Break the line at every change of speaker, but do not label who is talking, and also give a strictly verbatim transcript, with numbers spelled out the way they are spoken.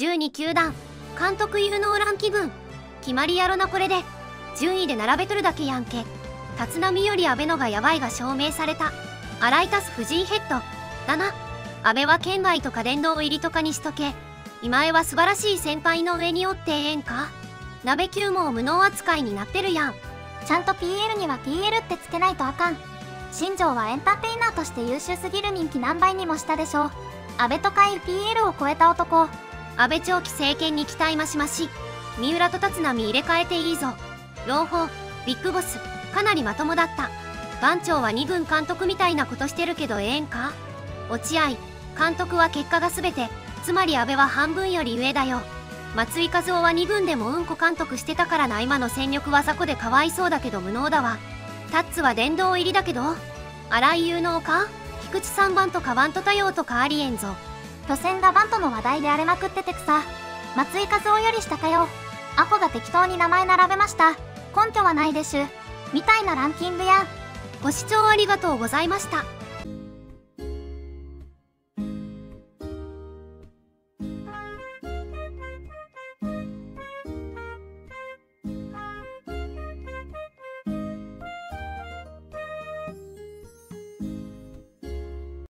じゅうに球団監督有能ランキ分決まりやろな。これで順位で並べとるだけやんけ。立浪より阿部のがやばいが証明された。洗い足す藤井ヘッドだな。阿部は県外とか殿堂入りとかにしとけ。今江は素晴らしい先輩の上におってええんか。鍋球も無能扱いになってるやん。
ちゃんと ピーエル には ピーエル ってつけないとあかん。新庄はエンターテイナーとして優秀すぎる。人気何倍にもしたでしょう。阿部と海 ピーエル を超えた男。
阿部長期政権に期待増し増し。三浦と立浪入れ替えていいぞ。朗報ビッグボスかなりまともだった。番長はに軍監督みたいなことしてるけどええんか。落合監督は結果が全て。つまり阿部は半分より上だよ。松井一夫はに軍でもうんこ監督してたからな。今の戦力は雑魚でかわいそうだけど無能だわ。タッツは殿堂入りだけど荒井有能か。菊池さんバントかバント多用とかありえんぞ。
巨船がバントの話題で荒れまくっててくさ。松井一夫より下かよ。アホが適当に名前並べました。根拠はないでしゅみたいなランキングやん。
ご視聴ありがとうございました。